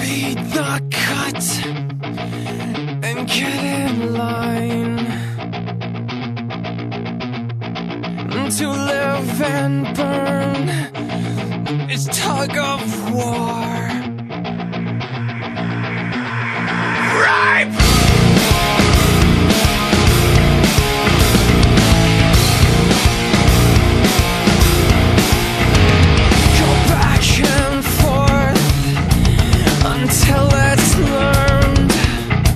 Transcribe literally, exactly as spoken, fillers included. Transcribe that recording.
Read the cut and get in line to live and burn. It's tug of war.